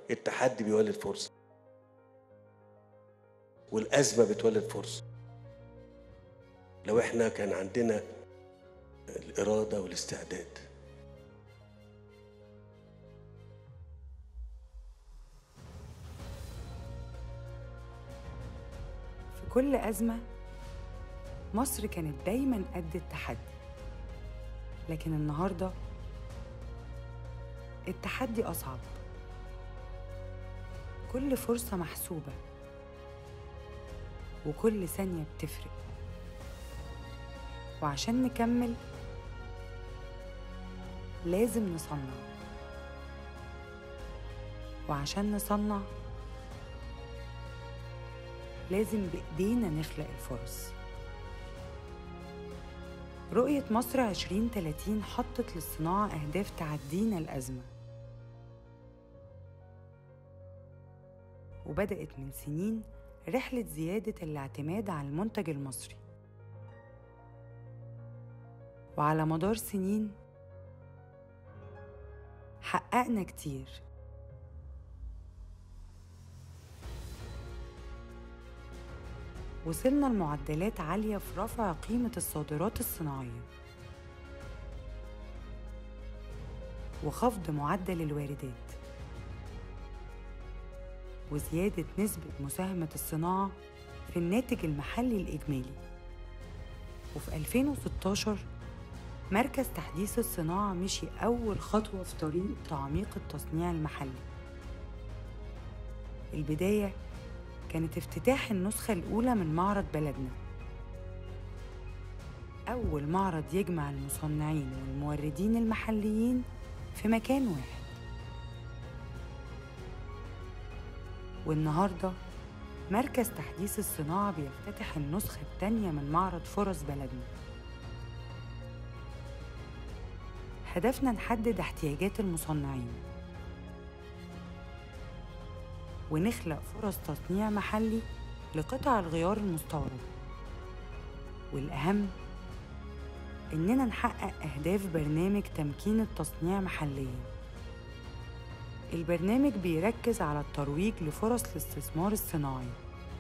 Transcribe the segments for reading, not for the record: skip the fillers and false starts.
التحدي بيولد فرصة، والأزمة بتولد فرصة. لو احنا كان عندنا الإرادة والاستعداد. في كل أزمة مصر كانت دايماً قد التحدي، لكن النهاردة التحدي أصعب. كل فرصة محسوبة، وكل ثانية بتفرق. وعشان نكمل لازم نصنع، وعشان نصنع لازم بإيدينا نخلق الفرص. رؤية مصر 2030 حطت للصناعة أهداف تعدينا الأزمة، وبدأت من سنين رحلة زيادة الاعتماد على المنتج المصري. وعلى مدار سنين حققنا كتير. وصلنا لمعدلات عالية في رفع قيمة الصادرات الصناعية وخفض معدل الواردات وزيادة نسبة مساهمة الصناعة في الناتج المحلي الإجمالي. وفي 2016 مركز تحديث الصناعة مشي أول خطوة في طريق تعميق التصنيع المحلي. البداية كانت افتتاح النسخة الأولى من معرض بلدنا، أول معرض يجمع المصنعين والموردين المحليين في مكان واحد. والنهاردة مركز تحديث الصناعة بيفتتح النسخة الثانية من معرض فرص بلدنا. هدفنا نحدد احتياجات المصنعين ونخلق فرص تصنيع محلي لقطع الغيار المستوردة، والأهم إننا نحقق أهداف برنامج تمكين التصنيع محلياً. البرنامج بيركز على الترويج لفرص الاستثمار الصناعي،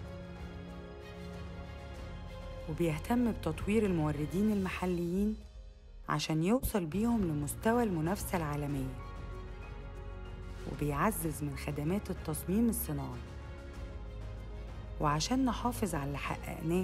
وبيهتم بتطوير الموردين المحليين عشان يوصل بيهم لمستوى المنافسة العالمية، وبيعزز من خدمات التصميم الصناعي. وعشان نحافظ على اللي حققناه،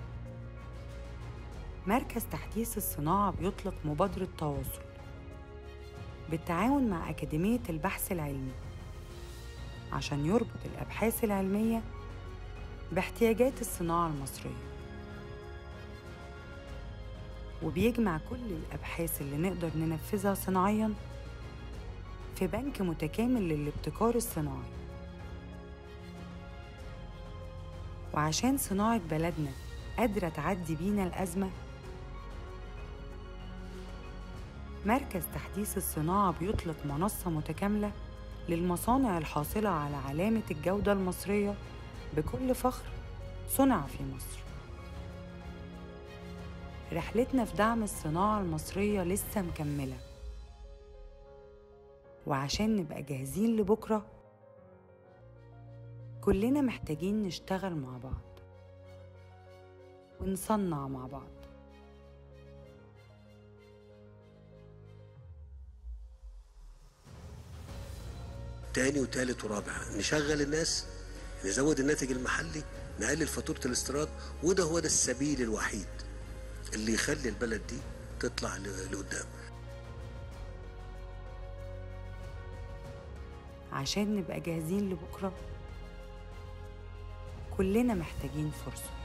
مركز تحديث الصناعة بيطلق مبادرة تواصل بالتعاون مع أكاديمية البحث العلمي عشان يربط الأبحاث العلمية باحتياجات الصناعة المصرية، وبيجمع كل الأبحاث اللي نقدر ننفذها صناعياً في بنك متكامل للابتكار الصناعي. وعشان صناعة بلدنا قادرة تعدي بينا الأزمة، مركز تحديث الصناعة بيطلق منصة متكاملة للمصانع الحاصلة على علامة الجودة المصرية بكل فخر صنع في مصر. رحلتنا في دعم الصناعة المصرية لسه مكملة، وعشان نبقى جاهزين لبكرة كلنا محتاجين نشتغل مع بعض ونصنع مع بعض. تاني وتالت ورابع نشغل الناس، نزود الناتج المحلي، نقلل فاتورة الاستيراد، وده هو السبيل الوحيد اللي يخلي البلد دي تطلع لقدام. عشان نبقى جاهزين لبكرة كلنا محتاجين فرصة.